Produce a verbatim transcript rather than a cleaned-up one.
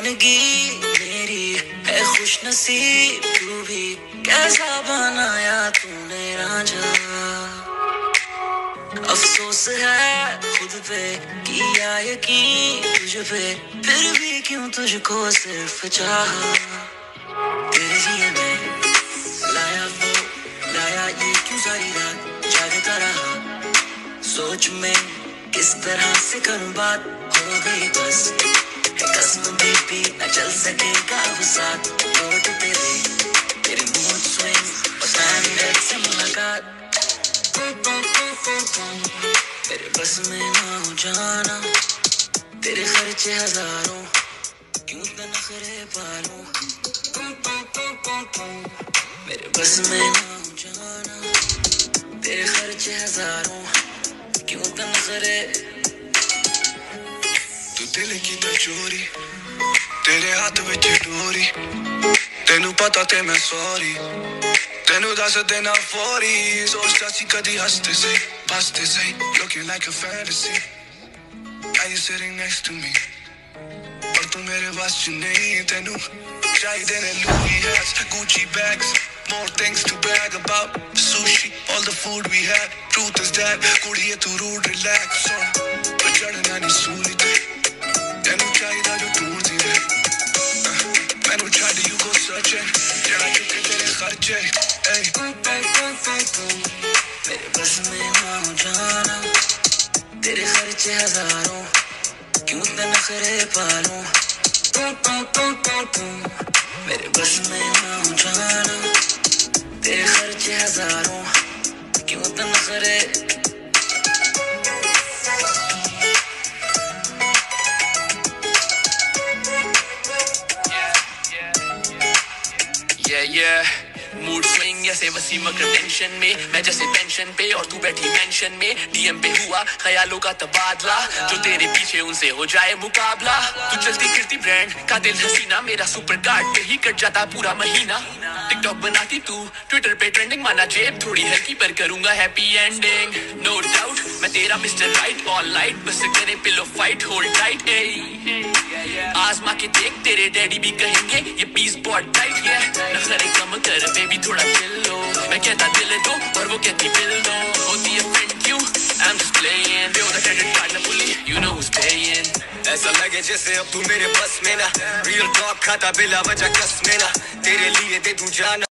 जिंदगी मेरी है खुश नसीब, तू भी कैसा बनाया तूने रांझा। अफसोस है खुद पे किया यकीन तुझ पे, फिर भी क्यों तुझको सिर्फ चाहा। तेरे लिए मैं लाया वो लाया ये क्यों सारी रात जागता रहा, सोच में किस तरह से करूं बात, हो गई बस है कसम बेबी न चल सकेगा अब साथ। होठ तेरे तेरे मूड स्विंग और स्टैंडर्ड से मुलाकात, तेरे बस में ना हो जाना, तेरे खर्चे हजारों क्यों नखरे पालूं, मेरे बस में ना हो जाना, तेरे खर्चे हजारों क्यों नखरे। तू दिल की तो चोरी, तेरे हाथ विच डोरी, तेनू पता ते मैं सॉरी, तेनू दस देना फौरी, सोचता सी कदी हंसते से हंसते से, looking like a fantasy, now you sitting next to me, पर तू मेरे बस च नहीं, तेनू चाहिए ने Louis hats, Gucci bags, more things to brag about, the sushi, all the food we had, truth is that, कुड़िए तू rude relax on, पर चढ़ना नहीं सूली ते, तेनू चाहिए जो ढूंढती है, मैनू छाड़ you go searching, जरा चुके तेरे खर्चे, मेरे बस में ना हो जाना, तेरे खर्चे हजारों क्यों नखरे पालूं, मेरे बस में ना हो जाना, तेरे खर्चे हजारों क्यों नखरे। Yeah, yeah. मूड स्विंग ऐसे वसी मगर टेंशन में, मैं जैसे पेंशन पे और तू बैठी मेंशन में, डीएम पे हुआ ख्यालों का तबादला, जो तेरे पीछे उनसे हो जाए मुकाबला। तू चलती फिरती ब्रांड का दिल हसीना, मेरा सुपर कार्ड पे ही कट जाता पूरा महीना। टिकटॉक बनाती तू, ट्विटर पे ट्रेंडिंग, माना जेब थोड़ी हल्की पर करूंगा हैप्पी एंडिंग। नो डाउट मैं तेरा मिस्टर राइट, ऑल लाइट बस करे पिलो फाइट, होल्ड टाइट। आजमा के देख तेरे डैडी भी कहेंगे ये पीस बहुत टाइट है, नखरे कम कर बेबी थोड़ा चिल लो, मैं कहता दिल दो और वो कहती बिल दो, होती है फ्रेंड क्यों I'm just playing, they the credit card ना भूली, you know who's paying। ऐसा लगे जैसे अब तू मेरे बस में ना, रियल टॉक खाता बिला वजह कस में ना, तेरे लिए दे दूं जाना।